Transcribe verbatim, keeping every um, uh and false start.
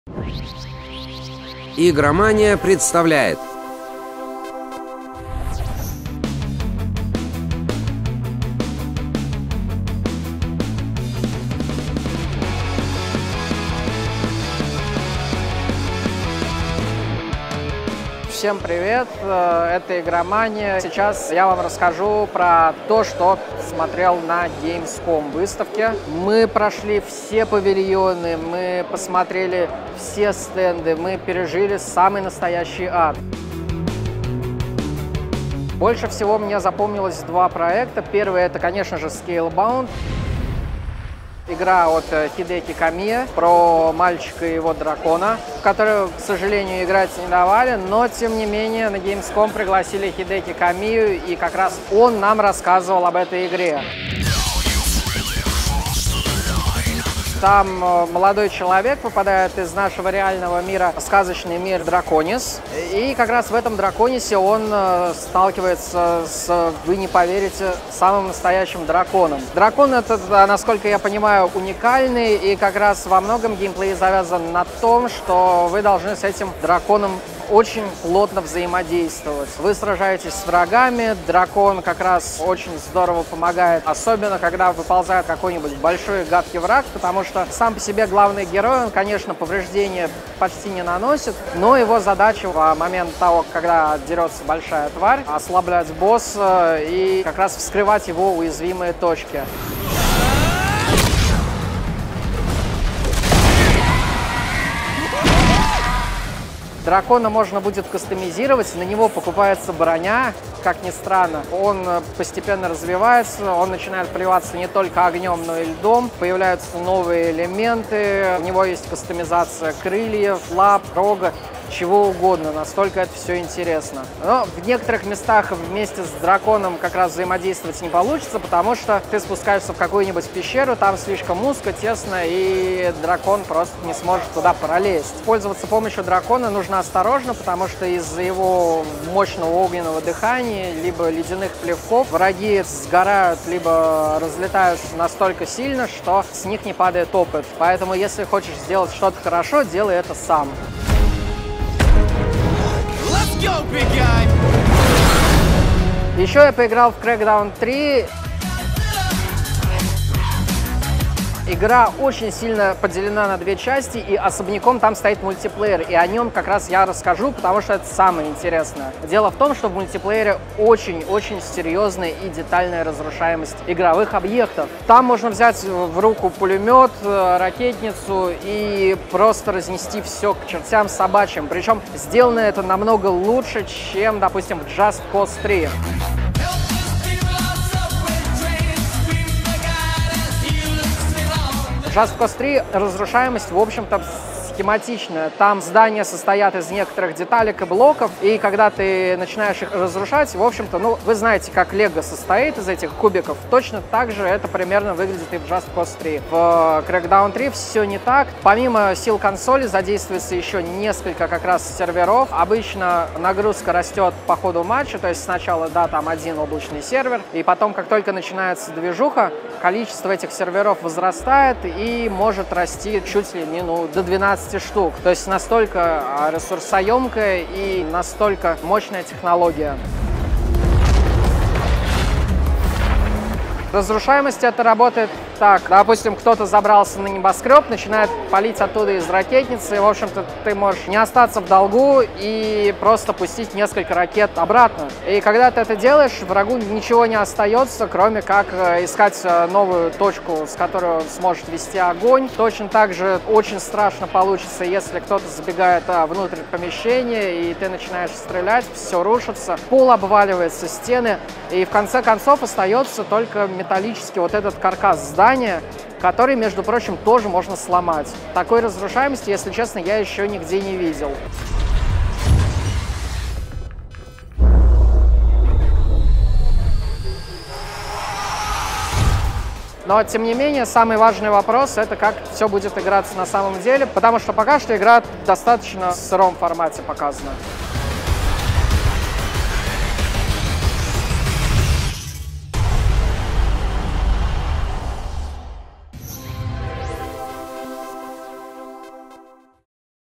Игромания представляет. Всем привет, это Игромания. Сейчас я вам расскажу про то, что смотрел на Gamescom выставке. Мы прошли все павильоны, мы посмотрели все стенды, мы пережили самый настоящий ад. Больше всего мне запомнилось два проекта. Первый — это, конечно же, Scalebound. Игра от Хидеки Камия про мальчика и его дракона, в которую, к сожалению, играть не давали, но, тем не менее, на Gamescom пригласили Хидеки Камию, и как раз он нам рассказывал об этой игре. Там молодой человек попадает из нашего реального мира в сказочный мир Драконис. И как раз в этом Драконисе он сталкивается с, вы не поверите, самым настоящим драконом. Дракон этот, насколько я понимаю, уникальный, и как раз во многом геймплей завязан на том, что вы должны с этим драконом очень плотно взаимодействовать. Вы сражаетесь с врагами, дракон как раз очень здорово помогает, особенно когда выползает какой-нибудь большой гадкий враг, потому что сам по себе главный герой, он, конечно, повреждения почти не наносит, но его задача в момент того, когда дерется большая тварь, ослаблять босса и как раз вскрывать его уязвимые точки. Дракона можно будет кастомизировать, на него покупается броня, как ни странно. Он постепенно развивается, он начинает плеваться не только огнем, но и льдом. Появляются новые элементы, у него есть кастомизация крыльев, лап, рога, чего угодно, настолько это все интересно. Но в некоторых местах вместе с драконом как раз взаимодействовать не получится, потому что ты спускаешься в какую-нибудь пещеру, там слишком узко, тесно, и дракон просто не сможет туда пролезть. Пользоваться помощью дракона нужно осторожно, потому что из-за его мощного огненного дыхания, либо ледяных плевков, враги сгорают, либо разлетаются настолько сильно, что с них не падает опыт. Поэтому, если хочешь сделать что-то хорошо, делай это сам. Еще я поиграл в Crackdown три. Игра очень сильно поделена на две части, и особняком там стоит мультиплеер, и о нем как раз я расскажу, потому что это самое интересное. Дело в том, что в мультиплеере очень-очень серьезная и детальная разрушаемость игровых объектов. Там можно взять в руку пулемет, ракетницу и просто разнести все к чертям собачьим. Причем сделано это намного лучше, чем, допустим, в Just Cause три. Just Cause три разрушаемость, в общем-то, схематичная. Там здания состоят из некоторых деталек и блоков, и когда ты начинаешь их разрушать, в общем-то, ну, вы знаете, как Лего состоит из этих кубиков, точно так же это примерно выглядит и в Just Cause три. В Crackdown три все не так. Помимо сил консоли задействуется еще несколько как раз серверов. Обычно нагрузка растет по ходу матча, то есть сначала, да, там один облачный сервер, и потом, как только начинается движуха, количество этих серверов возрастает и может расти чуть ли не, ну, до двенадцати штук. То есть настолько ресурсоемкая и настолько мощная технология. Разрушаемость это работает так. Допустим, кто-то забрался на небоскреб, начинает палить оттуда из ракетницы, и, в общем-то, ты можешь не остаться в долгу и просто пустить несколько ракет обратно. И когда ты это делаешь, врагу ничего не остается, кроме как искать новую точку, с которой он сможет вести огонь. Точно так же очень страшно получится, если кто-то забегает внутрь помещения, и ты начинаешь стрелять, все рушится, пол обваливается, стены, и в конце концов остается только металлический вот этот каркас здания, который, между прочим, тоже можно сломать. Такой разрушаемости, если честно, я еще нигде не видел. Но, тем не менее, самый важный вопрос — это как все будет играться на самом деле, потому что пока что игра достаточно в сыром формате показана.